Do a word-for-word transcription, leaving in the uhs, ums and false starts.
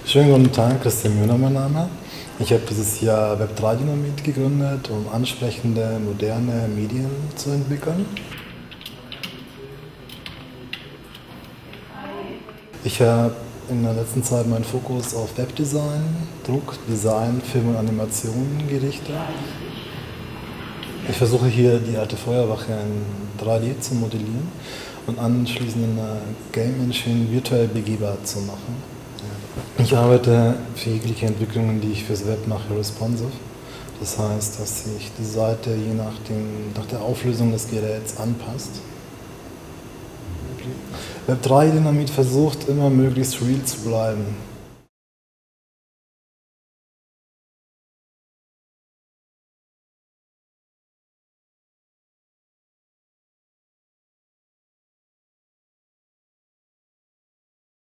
Schönen guten Tag, Christian Mühner mein Name. Ich habe dieses Jahr Web drei Dynamit gegründet, um ansprechende, moderne Medien zu entwickeln. Ich habe in der letzten Zeit meinen Fokus auf Webdesign, Druck, Design, Film und Animation gerichtet. Ich versuche hier die alte Feuerwache in drei D zu modellieren und anschließend in einer Game Engine virtuell begehbar zu machen. Ich arbeite für jegliche Entwicklungen, die ich fürs Web mache, responsive. Das heißt, dass sich die Seite je nach, dem, nach der Auflösung des Geräts anpasst. Web drei Dynamit versucht immer möglichst real zu bleiben.